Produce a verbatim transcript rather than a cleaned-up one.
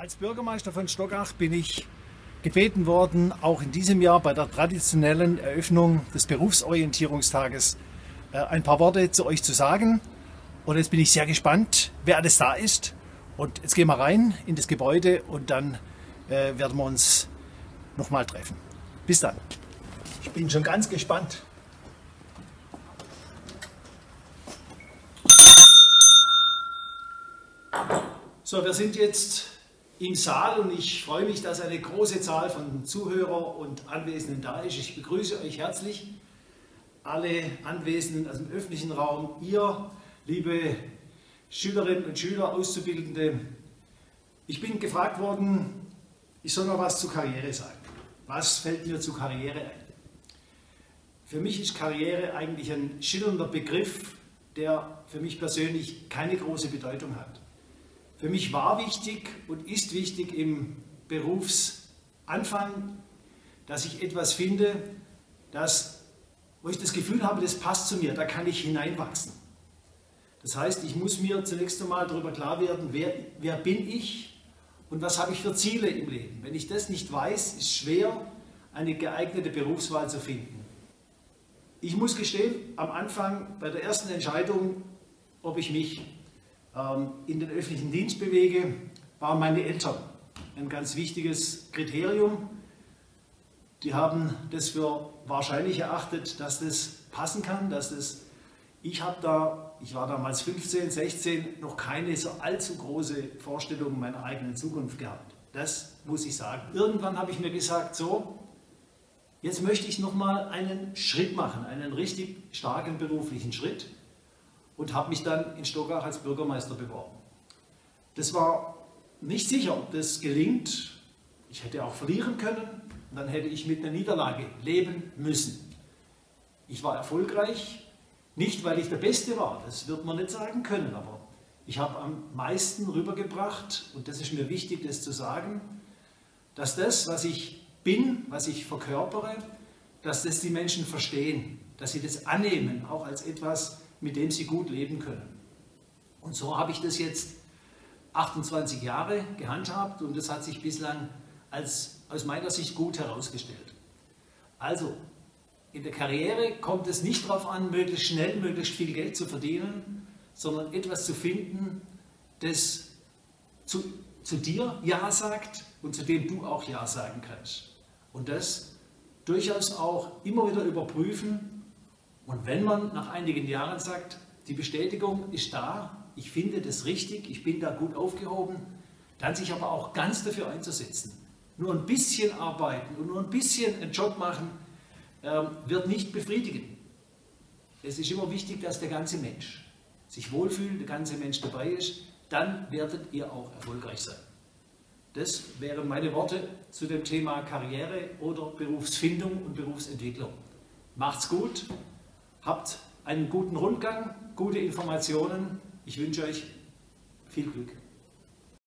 Als Bürgermeister von Stockach bin ich gebeten worden, auch in diesem Jahr bei der traditionellen Eröffnung des Berufsorientierungstages äh, ein paar Worte zu euch zu sagen. Und jetzt bin ich sehr gespannt, wer alles da ist. Und jetzt gehen wir rein in das Gebäude und dann äh, werden wir uns nochmal treffen. Bis dann. Ich bin schon ganz gespannt. So, wir sind jetzt im Saal und ich freue mich, dass eine große Zahl von Zuhörern und Anwesenden da ist. Ich begrüße euch herzlich, alle Anwesenden aus dem öffentlichen Raum, ihr, liebe Schülerinnen und Schüler, Auszubildende. Ich bin gefragt worden, ich soll noch was zu Karriere sagen. Was fällt mir zu Karriere ein? Für mich ist Karriere eigentlich ein schillernder Begriff, der für mich persönlich keine große Bedeutung hat. Für mich war wichtig und ist wichtig im Berufsanfang, dass ich etwas finde, das, wo ich das Gefühl habe, das passt zu mir, da kann ich hineinwachsen. Das heißt, ich muss mir zunächst einmal darüber klar werden, wer, wer bin ich und was habe ich für Ziele im Leben. Wenn ich das nicht weiß, ist es schwer, eine geeignete Berufswahl zu finden. Ich muss gestehen, am Anfang bei der ersten Entscheidung, ob ich mich in den öffentlichen Dienst bewege, waren meine Eltern ein ganz wichtiges Kriterium. Die haben das für wahrscheinlich erachtet, dass das passen kann, dass das, ich habe da, ich war damals fünfzehn, sechzehn, noch keine so allzu große Vorstellung meiner eigenen Zukunft gehabt. Das muss ich sagen. Irgendwann habe ich mir gesagt, so, jetzt möchte ich nochmal einen Schritt machen, einen richtig starken beruflichen Schritt. Und habe mich dann in Stockach als Bürgermeister beworben. Das war nicht sicher, ob das gelingt. Ich hätte auch verlieren können und dann hätte ich mit einer Niederlage leben müssen. Ich war erfolgreich, nicht weil ich der Beste war, das wird man nicht sagen können, aber ich habe am meisten rübergebracht, und das ist mir wichtig, das zu sagen, dass das, was ich bin, was ich verkörpere, dass das die Menschen verstehen, dass sie das annehmen, auch als etwas, mit dem sie gut leben können. Und so habe ich das jetzt achtundzwanzig Jahre gehandhabt und das hat sich bislang als aus meiner Sicht gut herausgestellt. Also, in der Karriere kommt es nicht darauf an, möglichst schnell, möglichst viel Geld zu verdienen, sondern etwas zu finden, das zu, zu dir Ja sagt und zu dem du auch Ja sagen kannst. Und das durchaus auch immer wieder überprüfen. Und wenn man nach einigen Jahren sagt, die Bestätigung ist da, ich finde das richtig, ich bin da gut aufgehoben, dann sich aber auch ganz dafür einzusetzen. Nur ein bisschen arbeiten und nur ein bisschen einen Job machen, äh, wird nicht befriedigen. Es ist immer wichtig, dass der ganze Mensch sich wohlfühlt, der ganze Mensch dabei ist, dann werdet ihr auch erfolgreich sein. Das wären meine Worte zu dem Thema Karriere oder Berufsfindung und Berufsentwicklung. Macht's gut! Habt einen guten Rundgang, gute Informationen. Ich wünsche euch viel Glück.